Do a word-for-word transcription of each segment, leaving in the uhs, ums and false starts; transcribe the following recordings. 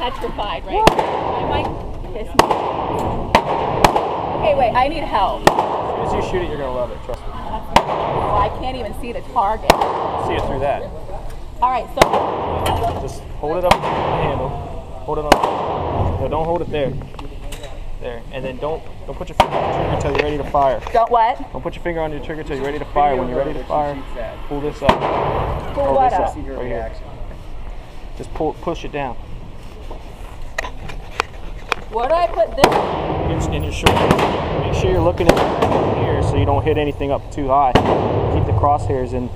petrified right now. I might piss me. Okay, wait, I need help. As soon as you shoot it, you're going to love it, trust me. Well, I can't even see the target. See it through that. Alright, so... Just hold it up on the handle. Hold it on. No, don't hold it there. There. And then don't don't put your finger on the trigger until you're ready to fire. Don't what? Don't put your finger on your trigger until you're ready to fire. When you're ready to fire, pull this up. Pull Pull what this up? up. Right here. Just pull, push it down. Where do I put this? In, in your shoulder. Make sure you're looking at here so you don't hit anything up too high. Keep the crosshairs in.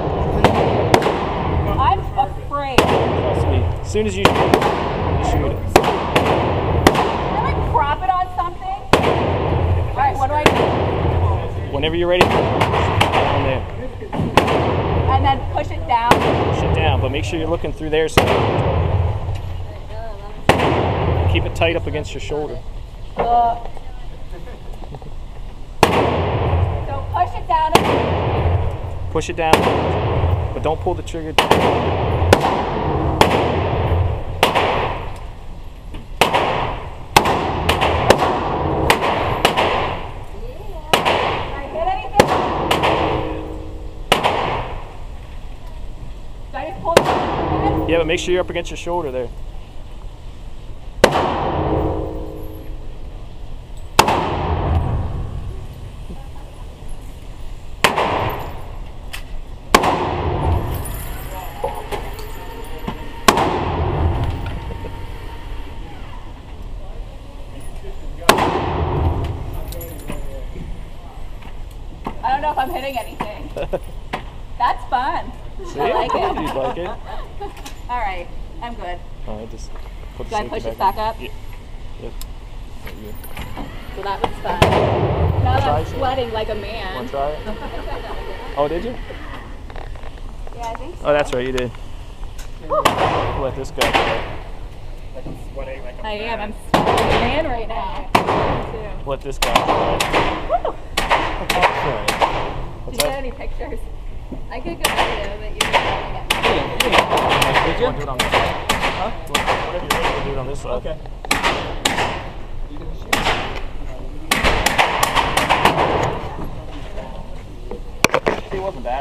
I'm afraid. Trust me. As soon as you shoot it, you shoot it. Can I like prop it on something? Alright, what do I do? Whenever you're ready, down there. And then push it down. Push it down, but make sure you're looking through there. So keep it tight up against your shoulder. Uh, so push it down. Push it down, but don't pull the trigger. Yeah, but make sure you're up against your shoulder there. I don't know if I'm hitting anything. That's fun. See? I like it. You'd like it. All right, I'm good. All right, just put Do I push it back up? Yeah. Yep. Yeah. So that was fun. Now that I'm Try sweating like a man. Want to try it? Oh, did you? Yeah, I think so. Oh, that's right, you did. Let this go. I am. I'm sweating like a man right now. Let this go. Woo! What's Did you get that? any pictures? I could go video, but you're yelling at me. Did you? Want to do it on this side? Huh? Whatever you're ready to do it on this side. Okay. It wasn't bad.